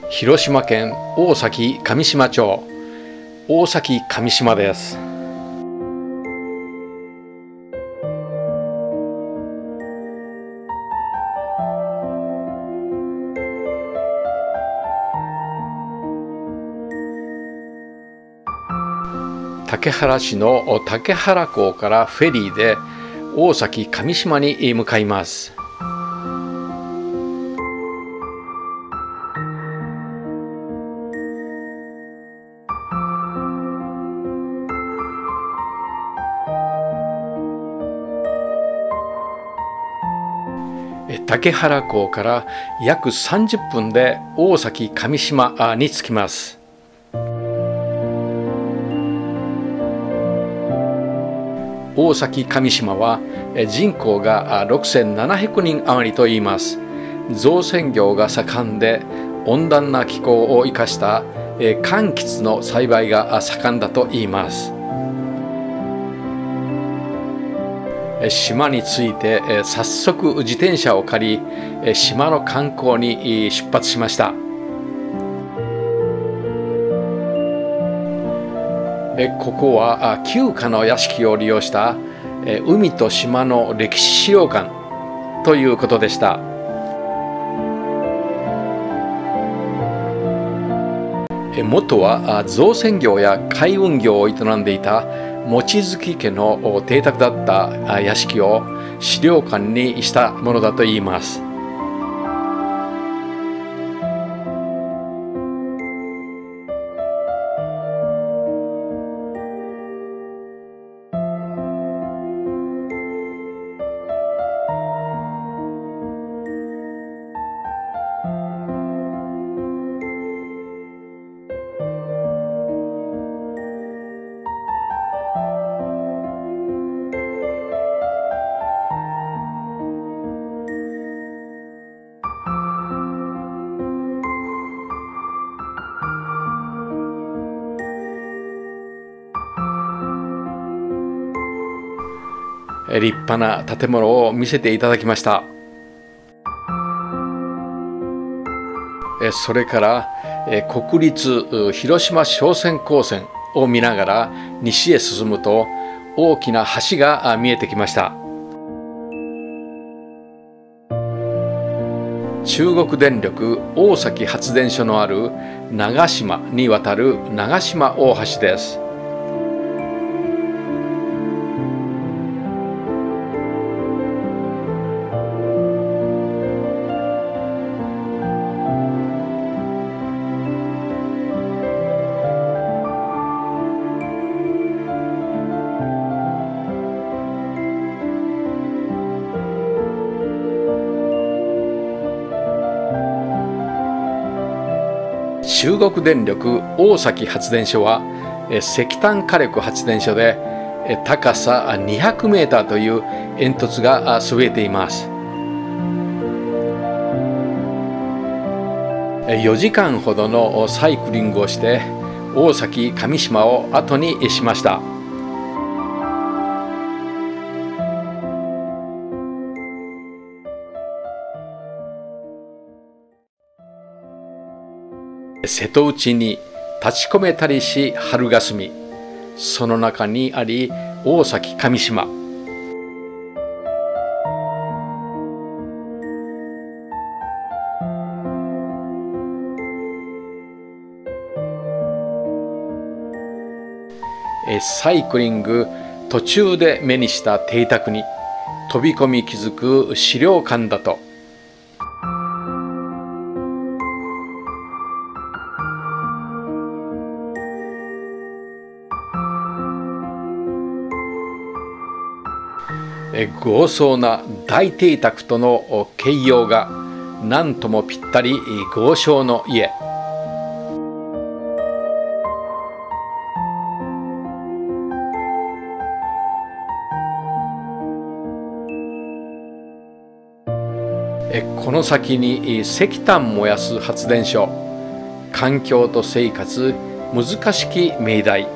広島県大崎上島町、大崎上島です。竹原市の竹原港からフェリーで大崎上島に向かいます。竹原港から約30分で大崎上島に着きます。大崎上島は人口が6700人余りといいます。造船業が盛んで温暖な気候を生かした柑橘の栽培が盛んだといいます。島に着いて早速自転車を借り島の観光に出発しました。ここは旧家の屋敷を利用した海と島の歴史資料館ということでした。元は造船業や海運業を営んでいた望月家の邸宅だった屋敷を資料館にしたものだといいます。立派な建物を見せていただきました。それから国立広島商船高専を見ながら西へ進むと大きな橋が見えてきました。中国電力大崎発電所のある長島に渡る長島大橋です。中国電力大崎発電所は石炭火力発電所で高さ200メーターという煙突がそびえています。4時間ほどのサイクリングをして大崎上島を後にしました。瀬戸内に立ち込めたりし春霞、その中にあり大崎上島。サイクリング途中で目にした邸宅に飛び込み気づく資料館だと。豪壮な大邸宅との形容が何ともぴったり豪商の家。この先に石炭燃やす発電所、環境と生活難しき命題。